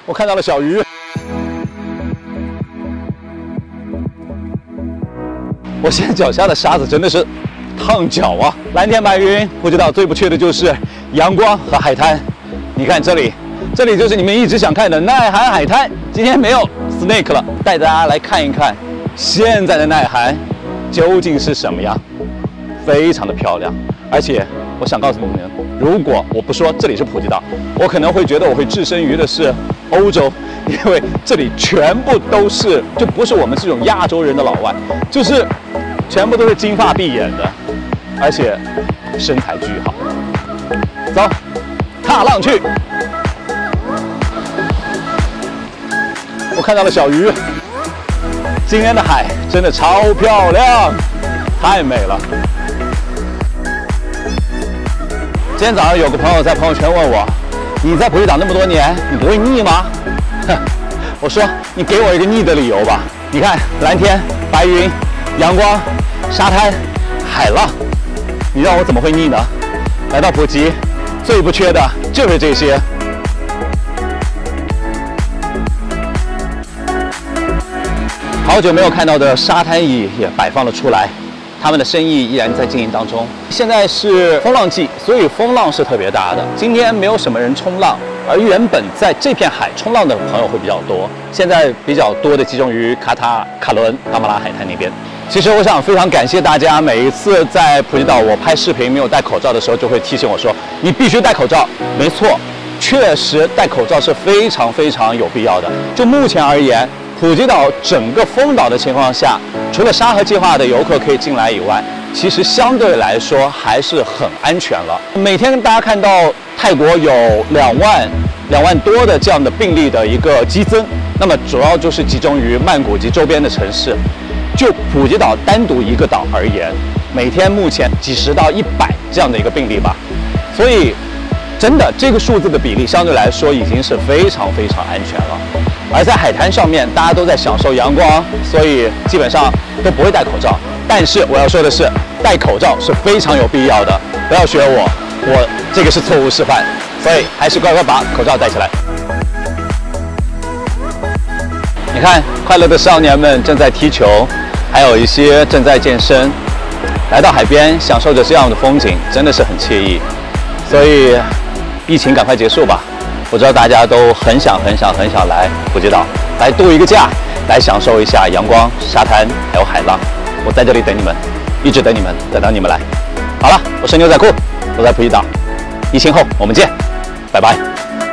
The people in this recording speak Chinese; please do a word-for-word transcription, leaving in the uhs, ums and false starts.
我看到了小鱼。我现在脚下的沙子真的是烫脚啊！蓝天白云，普吉岛最不缺的就是阳光和海滩。你看这里，这里就是你们一直想看的耐寒海滩。今天没有 snake 了，带大家来看一看现在的耐寒究竟是什么样，非常的漂亮。而且我想告诉你们，如果我不说这里是普吉岛，我可能会觉得我会置身于的是欧洲，因为这里全部都是，就不是我们这种亚洲人的老外，就是全部都是金发碧眼的，而且身材巨好。走，踏浪去！我看到了小鱼。今天的海真的超漂亮，太美了。今天早上有个朋友在朋友圈问我：“你在普吉岛那么多年，你不会腻吗？”哼，我说：“你给我一个腻的理由吧。你看，蓝天、白云、阳光、沙滩、海浪，你让我怎么会腻呢？来到普吉，最不缺的就是这些。”好久没有看到的沙滩椅也摆放了出来。他们的生意依然在经营当中。现在是风浪季，所以风浪是特别大的。今天没有什么人冲浪，而原本在这片海冲浪的朋友会比较多。现在比较多的集中于卡塔、卡伦、达马拉海滩那边。其实我想非常感谢大家，每一次在普吉岛我拍视频没有戴口罩的时候，就会提醒我说你必须戴口罩。没错，确实戴口罩是非常非常有必要的。就目前而言，普吉岛整个封岛的情况下，除了沙河计划的游客可以进来以外，其实相对来说还是很安全了。每天大家看到泰国有两万、两万多的这样的病例的一个激增，那么主要就是集中于曼谷及周边的城市。就普吉岛单独一个岛而言，每天目前几十到一百这样的一个病例吧，所以真的这个数字的比例相对来说已经是非常非常安全了。而在海滩上面，大家都在享受阳光，所以基本上都不会戴口罩。但是我要说的是，戴口罩是非常有必要的，不要学我，我这个是错误示范，所以还是乖乖把口罩戴起来。你看，快乐的少年们正在踢球，还有一些正在健身，来到海边享受着这样的风景，真的是很惬意。所以，疫情赶快结束吧！我知道大家都很想、很想、很想来普吉岛，来度一个假，来享受一下阳光、沙滩还有海浪。我在这里等你们，一直等你们，等到你们来。好了，我是牛仔裤，我在普吉岛，疫情后我们见，拜拜。